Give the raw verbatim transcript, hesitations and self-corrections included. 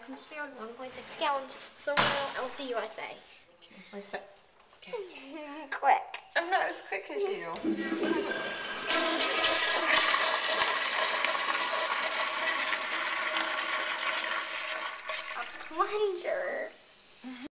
concealed one point six gallons. So now L C U S A. Okay, wait a sec. Okay. Quick. I'm not as quick as you. A plunger.